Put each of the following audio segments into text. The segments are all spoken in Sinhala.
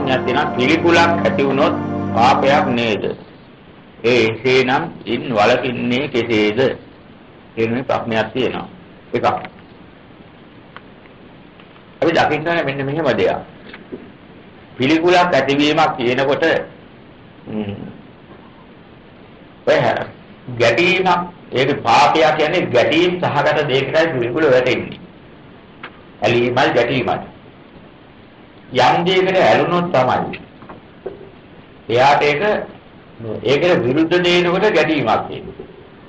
ප්‍රශ්නයක් තියෙනවා. පිළිකුලක් ඇති වුණොත් පාපයක් නේද? එසේනම් ඉන් වලකින්නේ කෙසේද? කියන ප්‍රශ්නයක් තියෙනවා. එකක්. අපි දකින්නේ මෙන්න මෙහෙම දෙයක්. පිළිකුලක් ඇතිවීමක් කියනකොට ගැටීමක් ඒක පාපය කියන්නේ ගැටීම් සහගත දෙයකටයි පිළිකුල වැටෙන්නේ. ඇලීමයි ගැටීමයි. යම් දෙයකට ඇලුනොත් තමයි එයාට ඒකට විරුද්ධ දෙයකට ගැටීමක් තියෙනවා.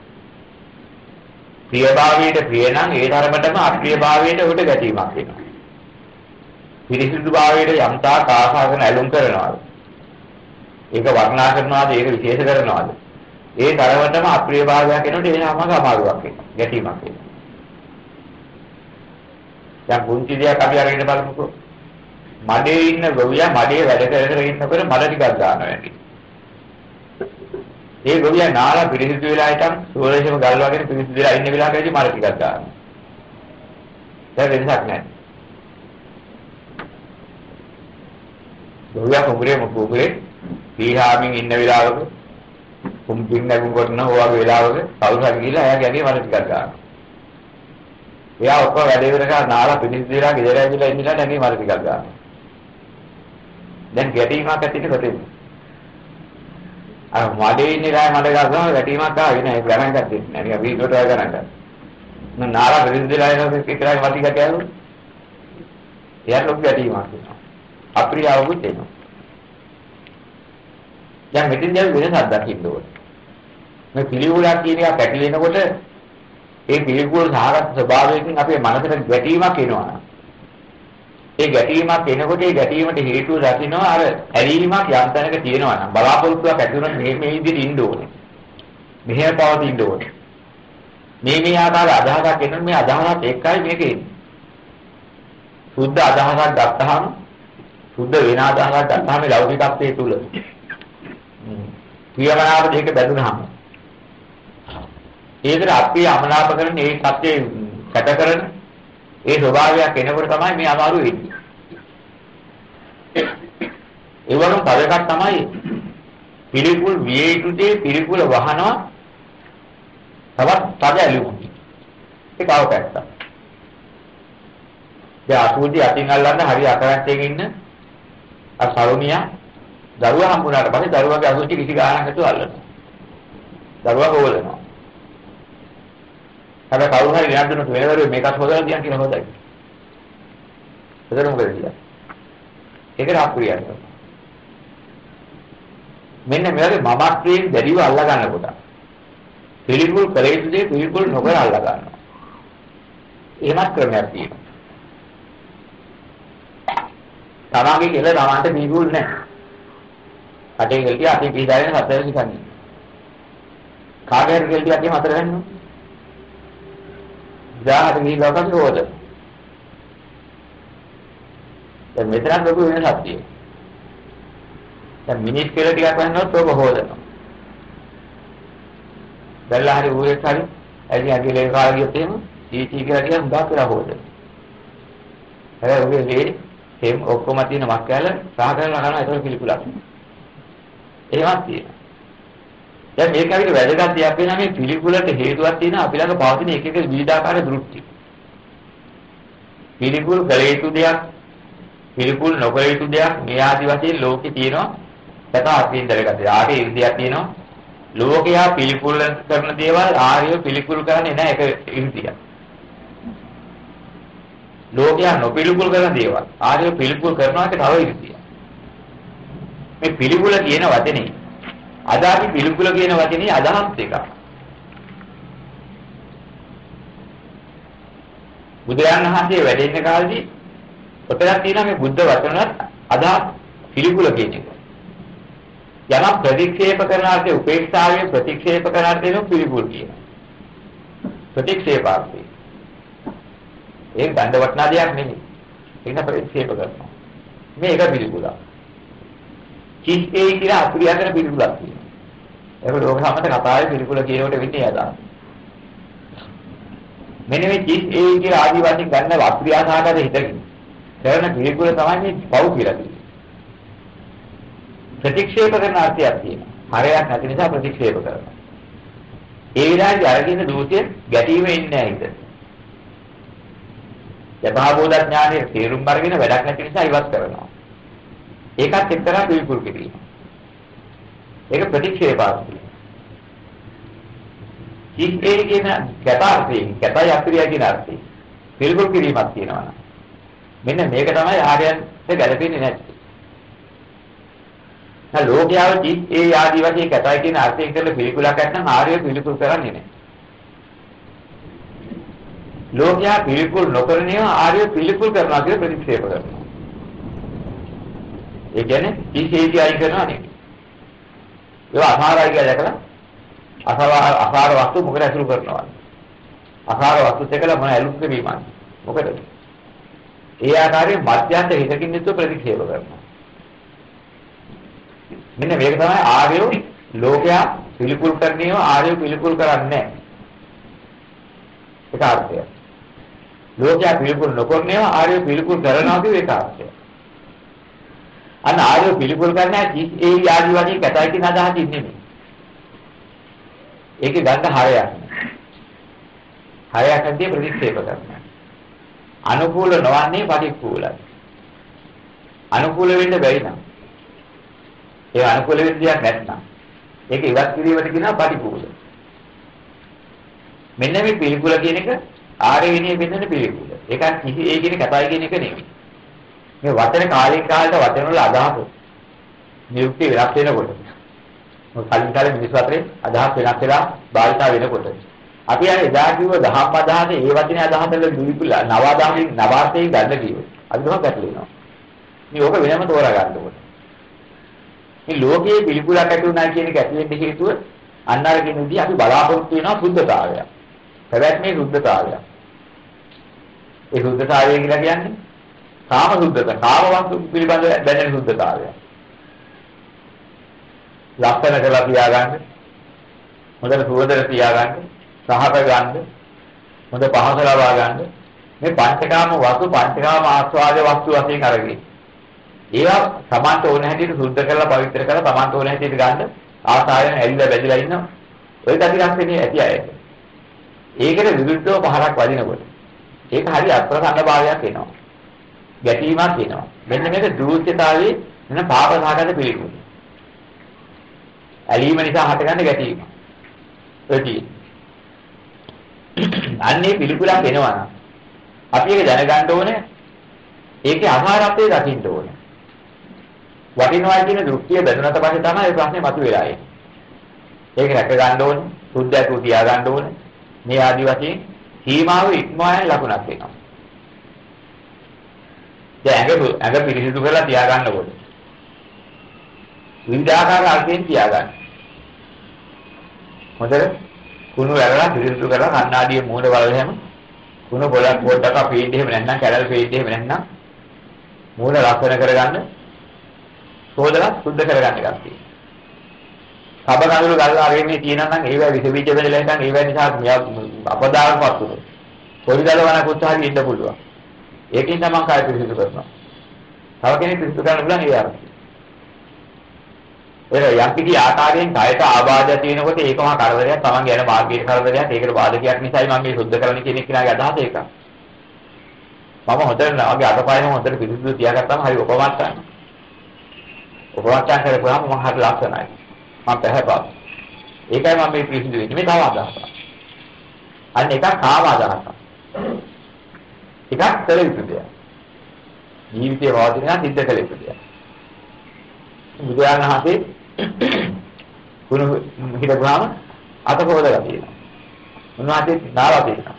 ප්‍රියභාවයට ප්‍රිය නම් ඒ ධර්මතම අප්‍රියභාවයට උඩ ගැටීමක් වෙනවා. පිරිසිදු භාවයට යම්තා ආශාගෙන ඇලුම් කරනවාද? ඒක වර්ණනා කරනවාද? ඒක විශේෂ කරනවාද? ඒ තරමටම අප්‍රිය භාවයක් වෙනකොට එනම අමාරුවක් වෙනවා. ගැටීමක් වෙනවා. දැන් පුංචි දෙයක් අපි අරගෙන බලමුකෝ. මඩේ ඉන්න ගොවියා මඩේ වැඩ කර ඉන්නකොට මඩ ටිකක් ගන්නවා ඇති. ඒ ගොවියා නාලා පිරිසිදු වෙලා හිටන් සෝරේෂම ගල් වගේ පිරිසිදු වෙලා ඉන්න වෙලාවකදී මඩ ටිකක් ගන්නවා. ඒක වෙනසක් නැහැ. ගොවියා කුඹුරේ පීහාමින් ඉන්න වෙලාවක කුඹින් නැගුම් කරන ඕවාගේ වෙලාවක කවුරුහරි ගිහලා එයාගේ ඇගේ මඩ ටිකක් ගන්නවා. එයා ඔක්කොම වැඩ ඉවර කරලා නාලා පිරිසිදු වෙලා ගෙදර ඇවිල්ලා ඉන්නලා නැගේ මඩ ටිකක් ගන්නවා. දැන් ගැටීමක් ඇතිනේ කොතෙන්ද? අර මඩේ ඉන්නේ රාය මඩ ගන්නවා ගැටීමක් ආවේ නෑ ඒක ගණන් ගත්තේ නෑ. නිකන් වීඩියෝට වගේ ගණන් ගත්තා. මම නාලා පිරිසිදු වෙලා ඉනකොට එක්කලා මඩ ටිකක් ගෑවුවා. එයාට ලොකු ගැටීමක් වෙනවා. අප්‍රියවුත් එනවා. දැන් මෙතෙන් දැන් වෙනසක් දකින්න ඕනේ. මේ පිළිකුලක් කියන එක පැටලෙනකොට ඒ පිළිකුල සාරත් ස්වභාවයෙන් අපේ මනසට ගැටීමක් එනවා. ඒ ගැටීමක් එනකොට ඒ ගැටීමට හේතුව දකින්නවා අර ඇලීමක් යම් තැනක තියෙනවා නම් බලාපොරොත්තුවක් ඇති වෙනවා මේ විදිහට ඉන්න ඕනේ. මෙහෙම පවතින්න ඕනේ. මේ ආකාර අදහසක් එනවා මේ අදහසත් එක්කයි මේක එන්නේ. සුද්ධ අදහසක් ගත්තාම සුද්ධ වෙන අදහසක් ගත්තාම ලෞකිකත්වයේ තුල ප්‍රියමනාප දෙයක බැඳුනහම ඒකට අපි අමනාප කරන ඒ සත්‍යය කැට කරන ඒ ස්වභාවයක් එනකොට තමයි මේ අමාරු වෙන්නේ. ඒ වගේම තව එකක් තමයි පිළිකුල් විය යුතුදී පිළිකුල වහනවා තවත් තද ඇලුම්. ඒක අවකට්ට. දැන් අසුචි අතින් අල්ලන්න හරි අකරැත්තෙන් ඉන්න අර සරුණියා දරුවා හම්බුනාට පස්සේ දරුවාගේ අසුචි කිසි ගාණක් නැතුව අල්ලනවා. දරුවා හොවලනවා. හැබැයි කවුරු හරි ගෙනත් දුන්නොත් වෙනවරු මේකත් හොදලා තියන් කියලා හොදයි. එතනම කරදියා. ඒකට අප්‍රියයි. මෙන්න මේවගේ මමත්වයෙන් දැඩිව අල්ලා ගන්නකොට පිළිකුල් කරේ යුතුදී පිළිකුල් නොකර අල්ලා ගන්නවා. එහෙමත් ක්‍රමයක් තියෙනවා. තමාගේ කියලා තමන්ට පිළිකුල් නැහැ. අටේ ගෙල්ටිය අටේ පිටාගෙන හතර නිකන්නේ. කාගේ හරි ගෙල්ටියක් එහෙම හතර ගන්නවා. දාහට ගිහිල්ලා හොද. දැන් මෙතන ලොකු වෙනසක් තියෙනවා. දැන් මිනිස් කියලා ටිකක් වන්නොත් ඔබ හොදනවා. බැලලා හරි ඌරේ හරි ඇයි අගිලේ කාලා ගියොත් එහෙම චීචී කියලා කියන උදා කියලා හොදනවා. හැබැයි ඌගේ ලේ එහෙම ඔක්කොම තියෙන මක් කැල සහ කරලා කරනවා ඒක පිළිකුලක්. එහෙමත් තියෙනවා. දැන් මේක අපිට වැදගත් දෙයක් වෙනවා මේ පිළිකුලට හේතුවක් තියෙනවා අපි ළඟ පවතින එක එක විවිධාකාර දෘෂ්ටි. පිළිකුල් කළ යුතු දෙයක්, පිළිකුල් නොකළ යුතු දෙයක් මේ ආදි වශයෙන් ලෝකේ තියෙනවා. ඒක අත්විඳලා ගත්තා. ආගේ ඉර්ධියක් තියෙනවා. ලෝකයා පිළිකුල් කරන දේවල් ආර්යව පිළිකුල් කරන්නේ නැහැ ඒක ඉර්ධියක්. ලෝකයා නොපිළිකුල් කරන දේවල් ආර්යව පිළිකුල් කරනවා ඒක තව ඉර්ධියක්. මේ පිළිකුල කියන වචනේ අද අපි පිළිකුල කියන වචනේ අදහස් දෙකක්. බුදුරජාණන් වහන්සේ වැඩ ඉන්න කාලේදී ඔතනක් තියෙනවා මේ බුද්ධ වචනවත් අදහස් පිළිකුල කියන එක. යමක් ප්‍රතික්ෂේප කරන අර්ථයේ උපේක්ෂාවේ ප්‍රතික්ෂේප කරන අර්ථයෙන් පිළිකුල් කියනවා. ප්‍රතික්ෂේපාර්ථය. ඒක ගන්න වටනා දෙයක් නෙමෙයි. ඒක ප්‍රතික්ෂේප කරනවා. මේක පිළිකුලක්. චිත්තේ කියලා අප්‍රිය කරන පිළිකුලක් කියනවා. ඒක ලෝක සම්මත කතාවේ පිළිකුල කියනකොට වෙන්නේ අදහස්. මෙන්න මේ චිත්තේ කියලා ආදි වශයෙන් ගන්න අප්‍රියසහගත හිතකින් කරන පිළිකුල තමයි මේ පව් කියලා කියන්නේ. ප්‍රතික්ෂේප කරන අර්ථයක් තියෙනවා. හරයක් නැති නිසා ප්‍රතික්ෂේප කරනවා. ඒ විදිහට අරගෙන දූතිය ගැටීම ඉන්නේ නැහැ හිත. යථාබෝධ ඥානයේ තේරුම් අරගෙන වැඩක් නැති නිසා ඉවත් කරනවා. ඒකත් එක්තරා පිළිකුල් කිරීම. ඒක ප්‍රතික්ෂේපාර්ථය. ජීවිතයේ කියන ගැටාර්ථයෙන් ගැටය අප්‍රිය කියන අර්ථයෙන් පිළිකුල් කිරීමක් තියෙනවා. මෙන්න මේක තමයි ආර්යයන්ට ගැලපෙන්නේ නැත්තේ. දැන් ලෝකයාවදී ඒ ආදි වශයෙන් ගැටය කියන අර්ථයෙන් කරලා පිළිකුලක් නැත්නම් ආර්යය පිළිකුල් කරන්නේ නැහැ. ලෝකයා පිළිකුල් නොකරනේ ආර්යය පිළිකුල් කරනවා කියලා ප්‍රතික්ෂේප කරනවා. ඒ කියන්නේ ඉසේටි අයි කරනවා නෙවෙයි. ඒක අසාරයි කියලා දැකලා අසාර වස්තු මොකද ඇසුරු කරනවා. අසාර වස්තු දෙකලා මොන ඇලුම් කිරීමක්ද? මොකද? ඒ ආකාරයෙන් මධ්‍යස්ථ හිතකින් යුතුව ප්‍රතික්ෂේප කරනවා. මෙන්න මේක තමයි ආර්යෝ ලෝකයා පිළිකුල් කරන්නේව ආර්යෝ පිළිකුල් කරන්නේ නැහැ. ඒක අර්ථය. ලෝකයා පිළිකුල් නොකරනේව ආර්යෝ පිළිකුල් කරනවා කියන එක අර්ථය. අන්න ආර්යෝ පිළිකුල් කරන්නේ ඒ ආදි වශයෙන් කතයි කියන අදහසින් නෙමෙයි. ඒකේ ගන්න හරයක්. හරයක් නැති ප්‍රතික්ෂේප කරනවා. අනුකූල නොවන්නේ පටික්කුලයි. අනුකූල වෙන්න බැරි නම් ඒ අනුකූල වෙන්න දෙයක් නැත්නම් ඒක ඉවත් කිරීමට කියනවා පටික්කුල. මෙන්න මේ පිළිකුල කියන එක ආර්ය විනය වෙන්න පිළිකුල. ඒක කිසි ඒ කියන කතයි කියන එක නෙමෙයි. මේ වචන කාලෙක කාලට වචන වල අදහස නිරුක්ති වෙනස් වෙනකොට මොකද කලින් කාලේ මිනිස්සු අතරේ අදහස් වෙනස් වෙලා භාවිතා වෙනකොට අපි අර එදා කිව්ව දහම් අදහසේ ඒ වචනේ අදහසල දුරිකුල නව අදහසින් නවාර්ථයෙන් ගන්න කිව්වේ. අපි තමයි ගැටලෙනවා. මේ ඕක වෙනම තෝරා ගන්න ඕනේ. මේ ලෝකයේ පිළිකුලක් ඇති වුණා කියන එක ඇති වෙන්න හේතුව අන්න අර කියන විදිහ අපි බලාපොරොත්තු වෙනවා සුද්ධතාවය. පැවැත්මේ සුද්ධතාවය. ඒ සුද්ධතාවය කියලා කියන්නේ කාම සුද්ධත කාම වස්තු පිළිබඳ දැනෙන සුද්ධතාවය. ලක්ෂණ කරලා තියාගන්න. හොඳට සුවඳට තියාගන්න. සහත ගන්න. හොඳ පහස ලබා ගන්න. මේ පංචකාම වස්තු පංචකාම ආස්වාද වස්තු වශයෙන් අරගෙන. ඒවා සමාන්ත ඕන හැටියට සුද්ධ කරලා පවිත්‍ර කරලා සමාන්ත ඕන හැටියට ගන්න ආසාවෙන් ඇලිලා බැඳලා ඉන්නවා. ඔය දතිරක් වෙන්නේ ඇති අය. ඒකට විරුද්ධව පහරක් වදිනකොට ඒක හරි අප්‍රසන්න භාවයක් එනවා. ගැටීමක් එනවා. මෙන්න මේක දුරුච්චතාවයේ වෙන පාප සහගත පිළිකුල. ඇලීම නිසා හටගන්න ගැටීම. ඔයටි. අන්නේ පිළිකුලක් එනවා නම් අපි ඒක දැනගන්න ඕනේ. ඒකේ අසාරත්වය දකින්න ඕනේ. වටිනවා කියන දෘෂ්ටිය බැඳුනට පස්සේ තමයි මේ ප්‍රශ්නේ මතුවෙලා එන්නේ. ඒක රැක ගන්න ඕනේ. සුද්ධයතු තියා ගන්න ඕනේ. මේ ආදි වශයෙන් සීමාව ඉක්මවා යන ලකුණක් වෙනවා. දැන් ඇඟ පිරිසිදු කරලා තියා ගන්නකොට විවිධාකාර අර්ථයෙන් තියා ගන්න. හොඳට කුණු වැරලා පිරිසිදු කරලා කණ්ණාඩියේ මූණ බලලම කුණු පොඩක් පොඩක් අපේන්න එහෙම නැත්නම් කැරල් පේන්න එහෙම නැත්නම් මූණ ලස්සන කරගන්න සෝදලා සුද්ධ කරගන්න එකක් තියෙනවා. කබ කඳුළු ගල්ලා අරගෙන තියෙනවා නම් ඒවා විස බීජ වෙලෙලා නැත්නම් ඒවා නිසා අපදායකවත් උනේ. පොඩි දලවන කුත්තාරි ඉන්න පුළුවන්. ඒකෙන් තමයි කාය පිරිසිදු කරනවා. තව කෙනෙක් පිරිසිදු කරන්න පුළුවන් ඒ අර්ථය. ඒක යම් කිසි ආකාරයෙන් කායට ආබාධය තියෙනකොට ඒකම කරදරයක් තමන්ගේ යන මාර්ගයේ කරදරයක් ඒකට බාධකයක් නිසායි මම මේ සුද්ධ කරන්න කියන කෙනාගේ අදහස ඒක. මම හොඳට නවගේ අතපයම හොඳට පිරිසිදු තියාගත්තාම හරි උපමට්ටම්. උපමට්ටම් කරපුවාම මම හරි ලක්ෂණයි. මම පැහැපත්. ඒකයි මම මේ පිරිසිදු වෙන්නේ. මේ තව අදහසක්. අන්න එකක් කාම අදහසක්. එකක් කළ යුතු දෙයක්. ජීවිතයේ වාදිනා සිද්ධ කළ යුතු දෙයක්. බුදුරජාණන් වහන්සේ කුණු හිටපුවාම අත හොදලා තියෙනවා. උන්වහන්සේ නාලා තියෙනවා.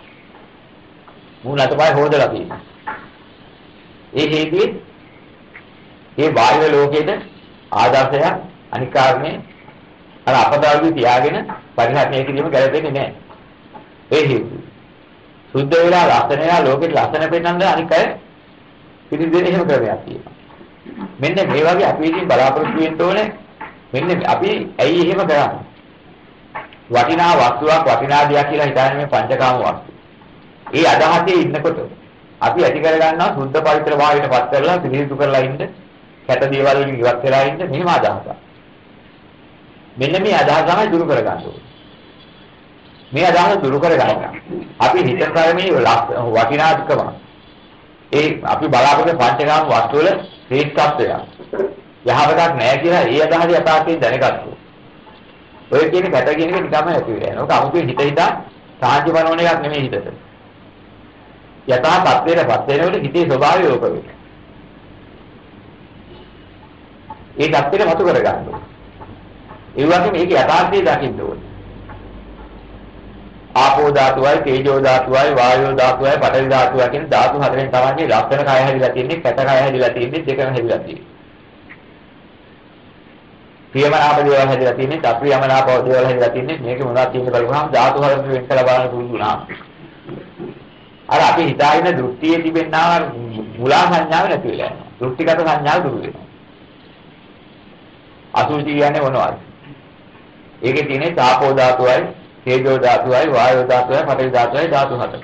මූණ අතපය හොදලා තියෙනවා. ඒ හේතුවේ මේ බාහිර ලෝකයේ ආදර්ශයක් අනික් කාරණේ අර අපදාවි තියාගෙන පරිහරණය කිරීම ගැලපෙන්නේ නැහැ. ඒ හේතුව. සුද්ධ වෙලා ලස්සන වෙලා ලෝකෙට ලස්සන පෙන්වන්න අනික් අය පිළිදෙන එහෙම ක්‍රමයක් තියෙනවා. මෙන්න මේ වගේ අපි ඉතින් බලාපොරොත්තු වෙන්න ඕනේ. මෙන්න අපි ඇයි එහෙම කරන්නේ? වටිනා වස්තුවක් වටිනා දෙයක් කියලා හිතන්නේ මේ පංචකාම වස්තු. ඒ අදහසේ ඉන්නකොට අපි ඇති කර ගන්නවා සුද්ධ පවිත්‍ර භාවයට පත් කරලා පිළිහිදු කරලා ඉන්න කැත දේවල් වලින් ඉවත් වෙලා ඉන්න මෙහෙම අදහසක්. මෙන්න මේ අදහස තමයි දුරු කර ගන්න ඕනේ. මේ අදහස දුරු කර ගන්න. අපි හිතන තරමේ වටිනාකම ඒ අපි බලාපොරොත්තු පංචකාම වස්තු වල ශ්‍රේෂ්ඨත්වය. යහපතක් නැහැ කියලා ඒ අදහස යථාර්ථයෙන් දැනගත්තා. ඔය කියන කැත කියන එක නිකම්ම නැති වෙලා යනවා. ඒක අමුතුවෙන් හිත සාහජ බනවන එකක් නෙමෙයි හිතට. යථා තත්ත්වයටපත් වෙනකොට හිතේ ස්වභාවය ඕක වෙනවා. ඒ தත්ත්වෙට මතු කර ගන්න ඕනේ. ඒ වගේම මේක යථාර්ථය දකින්න ඕනේ. ආපෝ ධාතුවයි, තේජෝ ධාතුවයි, වායෝ ධාතුවයි, පඨවි ධාතුවයි කියන ධාතු හතරෙන් තමයි ලක්ෂණ කය හැදිලා තියෙන්නේ, කැත කය හැදිලා තියෙන්නේ, දෙකම හැදිලා තියෙන්නේ. ප්‍රියමනාප දේවල් හැදිලා තියෙන්නේ, අප්‍රියමනාප දේවල් හැදිලා තියෙන්නේ. මේක මොනවද කියන්නේ බලපුවහම ධාතු හතරෙන් වෙන් කළ බලන්න පුළුවන් වුණා. අර අපි හිතාගෙන දෘෂ්ටියේ තිබෙනා මුලා සංඥාව නැති වෙලා යනවා. දෘෂ්ටිගත සංඥාව දුරු වෙනවා. අසුචි කියන්නේ මොනවද? ඒකේ තියෙන්නේ තාපෝ ධාතුවයි, තේජෝ ධාතුවයි, වායෝ ධාතුවයි, පඨවි ධාතුවයි ධාතු හතර.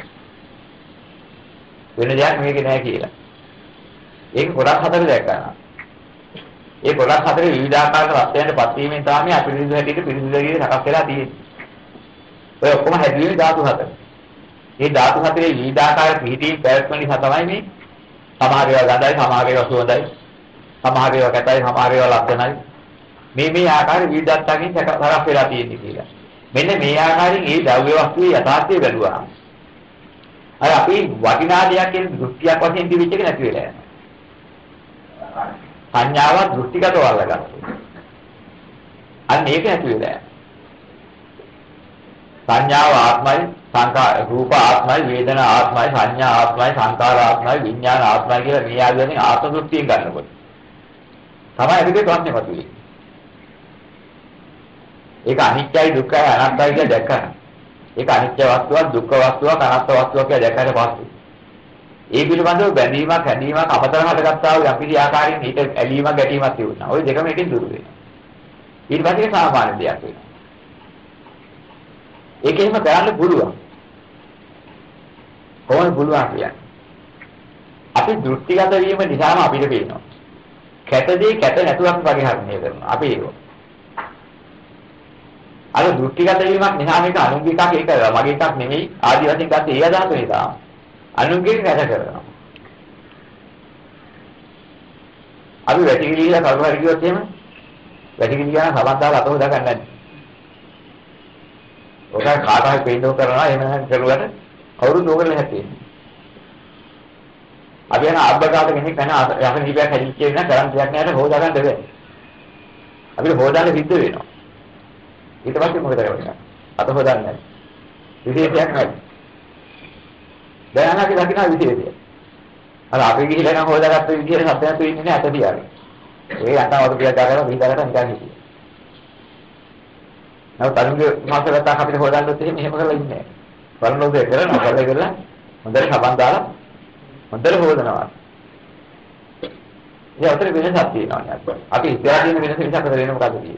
වෙන දෙයක් මේකේ නැහැ කියලා. ඒක කොටස් හතර දැක්කනවා. ඒ කොටස් හතරේ විවිධාකාර රත්යන්ටපත් වීමෙන් තමයි අපිරිසිදු හැටියට පිරිසිදු හැටියට සකස් වෙලා තියෙන්නේ. ඔය ඔක්කොම හැදුවේ ධාතු හතර. මේ ධාතු හතරේ විවිධාකාර පිහිටීම් පැවැත්ම නිසා තමයි මේ සමහර ඒවා ගඳයි, සමහර ඒවා සුවඳයි, සමහර ඒවා කැතයි, සමහර ඒවා ලස්සනයි. මේ ආකාර විවිධත්වකින් සකස් වෙලා තියෙන්නේ කියලා. මෙන්න මේ ආකාරයෙන් මේ ද්‍රව්‍ය වස්තුවේ යථාර්ථය බැලුවා. අර අපි වටිනා දෙයක් කියන දෘෂ්ටියක් වශයෙන් දිවිච්ච එක නැති වෙලා යනවා. සංඥාව දෘෂ්ටිගතව අල්ලගත්තා. අන්න ඒක නැති වෙලා යනවා. සංඥාව ආත්මයි, සංකාර රූප ආත්මයි, වේදනා ආත්මයි, සංඥා ආත්මයි, සංකාර ආත්මයි, විඥාන ආත්මයි කියලා මේ ආදියෙන් ආත්ම දෘෂ්ටියෙන් ගන්නකොට තමයි අපිට ප්‍රශ්නේ මතුවේ. ඒක අනිත්‍යයි, දුක්ඛයි, අනාත්තයි කියලා දැක්කම ඒක අනිත්‍ය වස්තුවක්, දුක්ඛ වස්තුවක්, අනාත්ම වස්තුවක් කියලා දැක්කට පස්සේ ඒ පිළිබඳව බැඳීමක්, හැඳීමක් අපතර හටගත්තා වූ යම්කිසි ආකාරයෙන් ඊට ඇලීමක්, ගැටීමක් තිබුණා. ওই දෙකම එකෙන් දුරු වෙනවා. ඊට පස්සේ සාමාන්‍ය දෙයක් වෙනවා. ඒක එහෙම කරන්න පුළුවන්. කොහොමද පුළුවන් කියන්නේ? අපි දෘෂ්ටිගත වීම නිසාම අපිට පේනවා. කැතදී කැත නැතුවක් පරිහරණය කරනවා. අපි ඒක. අර දෘෂ්ටිගත වීමක් නිසා මේක අනුන්ගේ එකක්, ඒක මගේ එකක් නෙමෙයි. ආදි වශයෙන් ගත්ත ඒ අදහස නිසා අනුන්ගේ කැත කරනවා. අපි වැටිකිලිලා කවුරු හරි කිව්වොත් එහෙම වැටිකිලියා සමන් දාලා අත හොදා ගන්න නැද්ද? ඔක කාට හරි පෙන්නෝ කරනවා එහෙම නැත්නම් කරුවට කවුරුත් ඕකල නැති. අපි යන අබ්බකාට කෙනෙක් යන යකන දීපයක් හැදිච්ච වෙන කරන් දෙයක් නැහැ හොදා ගන්න බැහැ. අපිට හොදාන්න සිද්ධ වෙනවා. ඊට පස්සේ මොකද කරන්නේ? අත හොදන්නේ නැහැ. විශේෂයක් නැහැ. දැන් අපි දකින්න විශේෂය. අර අපි ගිහිල්ලා නම් හොදාගත්ත විදිහට සත්‍යයක් වෙන්නේ නැහැ අත තියාගෙන. ඒ අතවරු පියා දාගෙන බිහිදාකට නිකන් හිටියේ. නමුත් අනුගේ මාසලට අපිට හොදන්නත් එහෙම කරලා ඉන්නේ නැහැ. බලනෝදේ කරනවා කරලා හොඳට සබන් දාලා හොඳට හොදනවා. ඒ අතර වෙනසක් තියෙනවා නේද? අපි ඉස්සරහ තියෙන වෙනස නිසා අපිට වෙන මොකද තියෙන්නේ?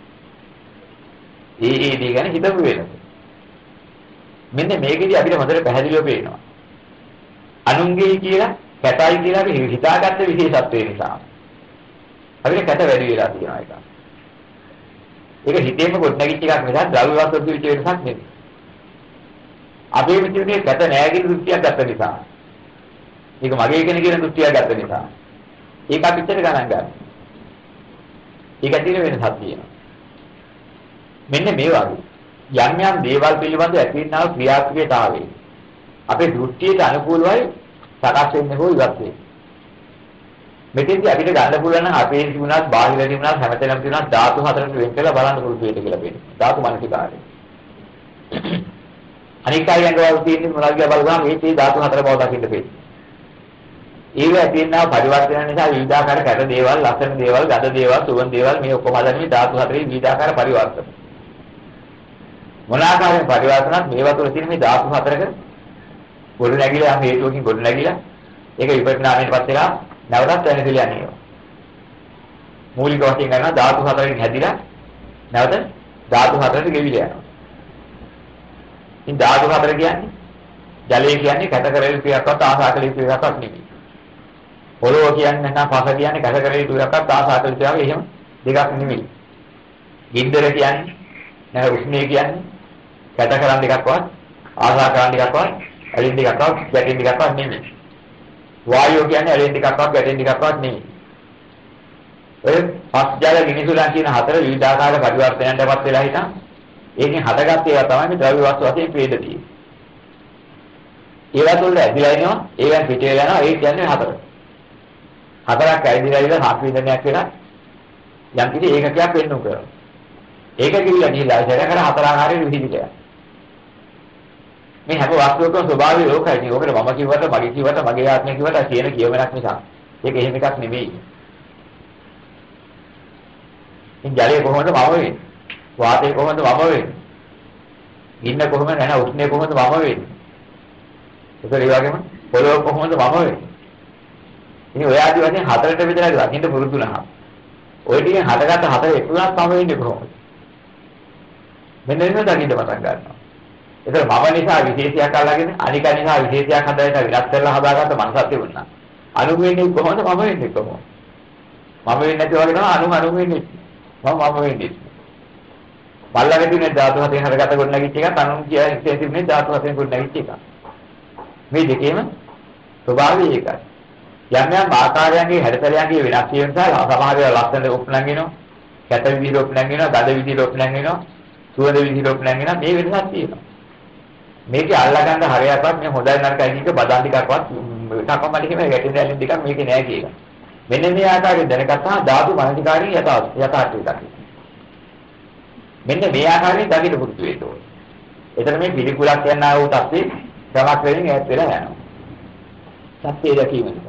ඒ දේ ගැන හිතමු වෙනස. මෙන්න මේකෙදි අපිට හොඳට පැහැදිලිව පේනවා. අනුන්ගේ කියලා කැතයි කියලා අපි හිතාගත්ත විශේෂත්වය නිසා අපිට කැත වැඩි වෙලා තියෙනවා ඒක. ඒක හිතේම කොට නැගිච්ච එකක් නිසා ද්‍රව්‍ය වස්තු විච වෙනසක් නෙමෙයි. අපේ විචුනේ කැත නෑ කියන දෘෂ්ටියක් ගත්ත නිසා. ඒක මගේ කෙනෙක් කියන දෘෂ්ටියක් ගත්ත නිසා. ඒක අපිට ගණන් ගන්න. ඒක ඇතුලේ වෙනසක් තියෙනවා. මෙන්න මේ වගේ යම් යම් දේවල් පිළිබඳව ඇතිවෙනා ක්‍රියාත්මකතාවය අපේ දෘෂ්ටියට අනුකූලවයි සකස් වෙන්නේ හෝ ඉවත් වෙන්නේ. මෙතෙන්දී අපිට ගන්න පුළුවන් නම් අපේ තිබුණාත් බාහිර තිබුණාත් හැමතැනම තිබුණාත් ධාතු හතරට වෙන් කරලා බලන්න පුළුවන් දෙයක් කියලා පේනවා. ධාතු මනසිකාරය. අනිකයි යනවා තියෙන්නේ මොනවද කියලා බලගම මේ ධාතු හතර බව දකින්න පේනවා. ඒක ඇතිවෙනා පරිවර්තන නිසා විවිධාකාර කැට දේවල්, ලස්සන දේවල්, ගඳ දේවල්, සුවඳ දේවල් මේ ඔක්කොම හදන්නේ මේ ධාතු හතරේ විවිධාකාර පරිවර්තන. මොන ආකාරයෙන් පරිවර්තනත් මේවා තුළ තියෙන මේ ධාතු හතරක ගොඩ නැගිලා යම් හේතුවකින් ගොඩ නැගිලා ඒක විපරිණාමයට පත් වෙලා නැවතත් වෙනසෙල යන්නේ. මූලික වශයෙන් ගන්නවා ධාතු හතරකින් හැදිලා නැවත ධාතු හතරට ගෙවිලා යනවා. ඉතින් ධාතු හතර කියන්නේ ජලය කියන්නේ කැත කරේ ක්‍රියාවක් ආසාකලී ක්‍රියාවක් නෙමෙයි. පොළොව කියන්නේ නැත්නම් පස කියන්නේ කැසකරේ තුනක් ආසාකල තියාගේ එහෙම දෙකක් නෙමෙයි. ගින්දර කියන්නේ නැහැ උෂ්ණය කියන්නේ කැට කරන් දෙකක්වත් ආසා කරන් දෙකක්වත් ඇලින් දෙකක්වත් ගැටෙන් දෙකක්වත් නෙමෙයි. වායුව කියන්නේ ඇලින් දෙකක්වත් ගැටෙන් දෙකක්වත් නෙමෙයි. ඔය පස්ජල ගිනිසුලන් කියන හතර විවිධාකාර පරිවර්තනයන්ටපත් වෙලා හිටන් ඒකෙන් හටගත් ඒවා තමයි මේ ද්‍රව්‍ය වස්තු වශයෙන් වේදතියි. ඒවා තුළ ඇදිලා එනවා ඒවෙන් පිට වෙලා යනවා ඒ කියන්නේ හතර. හතරක් ඇදිලා ඉඳලා හත් විඳනයක් වෙලා යම් කිසි ඒකකයක් වෙන්නු කරනවා. ඒක කිව්ලා ගිහිලා ඉතින් කර හතර ආකාරයෙන් විහිදිලා. මේ හැම වස්තුවකම ස්වභාවය ලෝකයි. ඕකට මම කිව්වට මගේ කිව්වට මගේ ආත්මය කිව්වට කියන කියවමනක් නිසා. ඒක එහෙම එකක් නෙමෙයි. ඉතින් ජලය කොහොමද මම වෙන්නේ? වාතය කොහොමද මම වෙන්නේ? ගින්න කොහොමද නැහ උෂ්ණය කොහොමද මම වෙන්නේ? ඒක ඒ වගේම පොළොව කොහොමද මම වෙන්නේ? ඉතින් ඔය ආදි වශයෙන් හතරට විතරයි දකින්න පුරුදු වුණා. ඔය ටිකෙන් හටගත්ත හතර එකතුනක් මම වෙන්නේ කොහොමද? මෙන්න එහෙම දකින්න පටන් ගන්නවා. ඒතර මම නිසා විශේෂයක් අල්ලගෙන අනික නිසා විශේෂයක් හදාගෙන විනාශ කරලා හදාගත්ත මනසක් තිබුණා. අනු වෙන්නේ කොහොමද මම වෙන්නේ කොහොමද? මම වෙන්නේ නැති වගේ තමයි අනු වෙන්නේ. මම වෙන්නේ. බල්ලගේ තියෙන ධාතු හතෙන් හටගත්ත කොට නැගිච්ච එකත් අනු කියන්නේ තිබුණේ ධාතු හතෙන් කොට නැගිච්ච එක. මේ දෙකේම ස්වභාවය ඒකයි. යම් යම් ආකාරයන්ගේ හැඩතලයන්ගේ වෙනස් වීම නිසා සමහර ඒවා ලස්සන උප්නං වෙනවා, කැත විදිහට උප්නං වෙනවා, ගඳ විදිහට උප්නං වෙනවා, සුවඳ විදිහට උප්නං වෙනවා. මේ වෙනසක් තියෙනවා. මේකේ අල්ලගන්න හරයක්වත් මේ හොඳයි නරකයි කියන බදන් ටිකක්වත් එකක්ම දෙකම ගැටෙන ඇලින් දෙකක් මේකේ නෑ කියලා. මෙන්න මේ ආකාරයෙන් දැනගත්තා ධාතු මනසිකාරී යථාර්ථය දකින්න. මෙන්න මේ ආකාරයෙන් දකින්න පුරුදු වෙන්න ඕනේ. එතන මේ පිළිකුලක් කියනවා වූ තත්ත්වේ ක්‍රමක් වෙනින් ඈත් වෙලා යනවා. සත්‍යය දැකීම නිසා.